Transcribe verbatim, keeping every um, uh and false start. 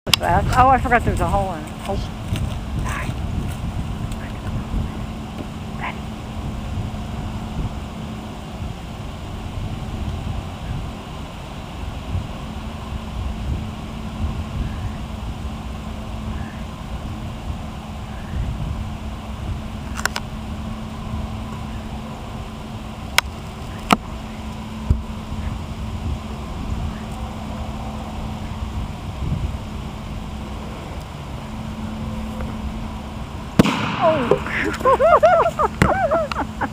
Fast. Oh, I forgot there's a hole in it. Oh. Sorry. Ready. Oh.